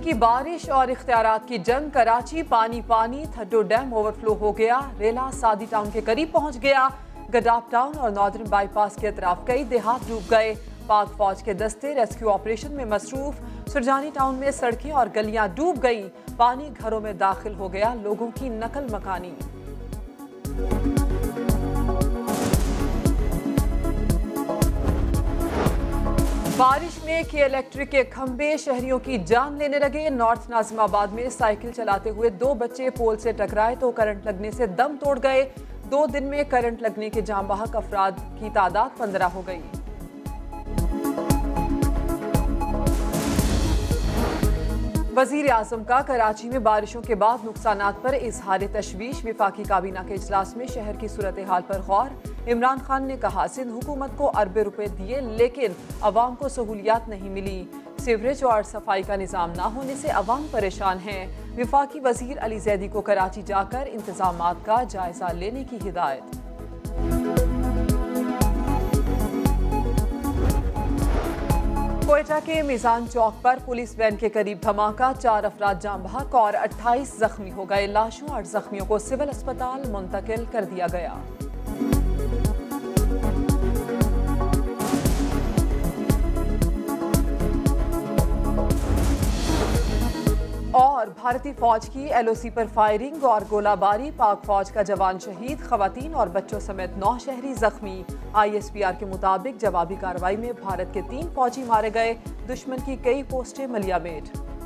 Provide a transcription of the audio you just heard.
की बारिश और इख्तियारात की जंग। कराची पानी पानी, थड्डो डैम ओवरफ्लो हो गया। रेला सादी टाउन के करीब पहुंच गया। गडाफ टाउन और नॉर्दर्न बाईपास के अतराफ कई देहात डूब गए। पाक फौज के दस्ते रेस्क्यू ऑपरेशन में मसरूफ। सुरजानी टाउन में सड़कें और गलियां डूब गईं। पानी घरों में दाखिल हो गया। लोगों की नकल मकानी। बारिश में के इलेक्ट्रिक के खंभे शहरियों की जान लेने लगे। नॉर्थ नाजिमाबाद में साइकिल चलाते हुए 2 बच्चे पोल से टकराए तो करंट लगने से दम तोड़ गए। 2 दिन में करंट लगने के जामबाहक अफराद की तादाद 15 हो गई। वजीर आजम का कराची में बारिशों के बाद नुकसानात पर इजहार तशवीश। विफाकी काबीना के इजलास में शहर की सूरत हाल पर गौर। इमरान खान ने कहा, सिंध हुकूमत को अरबे रुपए दिए लेकिन अवाम को सहूलियात नहीं मिली। सीवरेज और सफाई का निज़ाम ना होने से अवाम परेशान हैं। विफाकी वजीर अली जैदी को कराची जाकर इंतजामात का जायजा लेने की हिदायत। क्वेटा के मिजान चौक पर पुलिस वैन के करीब धमाका। 4 अफराद जाम बहक और 28 जख्मी हो गए। लाशों और जख्मियों को सिविल अस्पताल मुंतकिल कर दिया गया। और भारतीय फौज की LOC पर फायरिंग और गोलाबारी। पाक फौज का जवान शहीद, खवातीन और बच्चों समेत 9 शहरी जख्मी। ISPR के मुताबिक जवाबी कार्रवाई में भारत के 3 फौजी मारे गए। दुश्मन की कई पोस्टें मलियामेट।